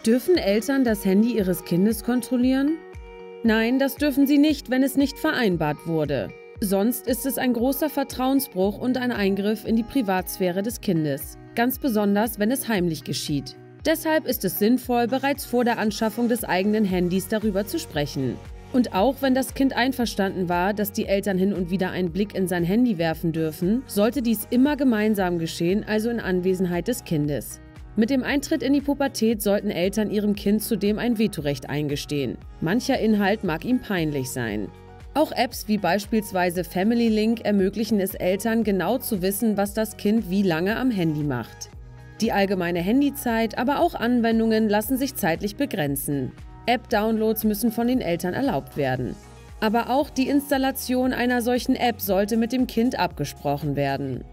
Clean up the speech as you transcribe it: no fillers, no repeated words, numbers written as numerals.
Dürfen Eltern das Handy ihres Kindes kontrollieren? Nein, das dürfen sie nicht, wenn es nicht vereinbart wurde. Sonst ist es ein großer Vertrauensbruch und ein Eingriff in die Privatsphäre des Kindes, ganz besonders, wenn es heimlich geschieht. Deshalb ist es sinnvoll, bereits vor der Anschaffung des eigenen Handys darüber zu sprechen. Und auch wenn das Kind einverstanden war, dass die Eltern hin und wieder einen Blick in sein Handy werfen dürfen, sollte dies immer gemeinsam geschehen, also in Anwesenheit des Kindes. Mit dem Eintritt in die Pubertät sollten Eltern ihrem Kind zudem ein Vetorecht eingestehen. Mancher Inhalt mag ihm peinlich sein. Auch Apps wie beispielsweise Family Link ermöglichen es Eltern, genau zu wissen, was das Kind wie lange am Handy macht. Die allgemeine Handyzeit, aber auch Anwendungen lassen sich zeitlich begrenzen. App-Downloads müssen von den Eltern erlaubt werden. Aber auch die Installation einer solchen App sollte mit dem Kind abgesprochen werden.